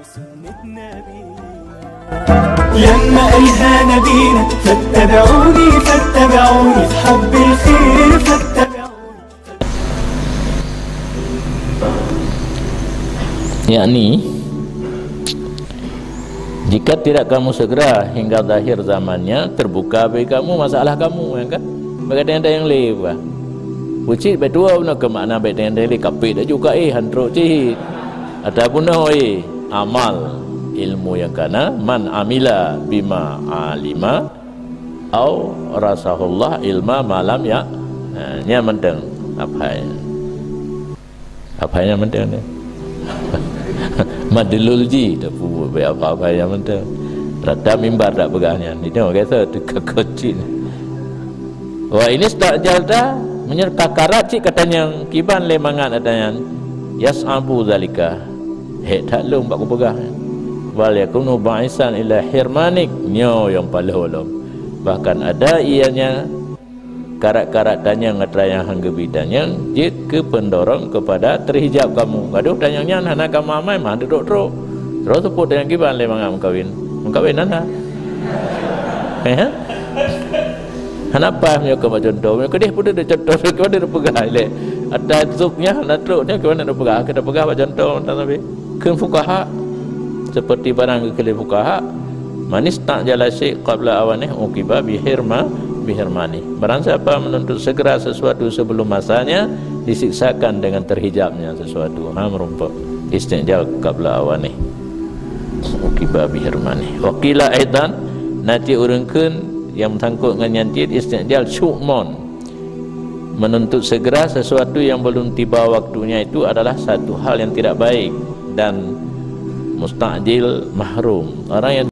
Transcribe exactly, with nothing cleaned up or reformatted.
لما قالها نبينا فاتبعوني فاتبعوني في حب الخير فاتبعوني. yakni jika tidak kamu segera hingga akhir zamannya, terbuka bagi kamu masalah kamu, ya kan? Bagaimana ada yang lewat Bucik betul pun ke makna baik dengan dari kapit dah juga eh handro cih ataupun eh amal ilmu yang kana man amila bima alima au rasahullah ilma malam ya nya menteng apa ya apa yang menteng ni madlulji tu apa apa yang menteng rada mimbar tak pegahnya ni tengok kata dekat kocin wah ini tak jalda menyerta karat cik katanya kiban le mangat adanya yas'abu zalika he tak lum bak pegang wal yakunu ba'isan ila hirmanik nyo yang palholom bahkan ada ianya karat-karat tanya ngatraya hangga bidanya jit ke pendorong kepada terhijab kamu gaduh tanyanya hana kamu amai mah duduk terus terus sebut dengan kiban le mangat mengkawin mengkawin nana eh kenapa punya ke contoh punya kedih pun ada contoh ke mana ada pegang le ada zubnya ada truknya ke mana ada pegang kita pegang apa contoh tapi ke fuqaha seperti barang ke fuqaha manis tak jala syekh qabla awanih uqiba bihirma bihirmani barang siapa menuntut segera sesuatu sebelum masanya disiksakan dengan terhijabnya sesuatu ha merumpuk istijal qabla awanih uqiba bihirmani wa qila aidan nanti urangkeun yang sangkut dengan nyantit istijal syu'mon menuntut segera sesuatu yang belum tiba waktunya itu adalah satu hal yang tidak baik dan mustajil mahrum orang yang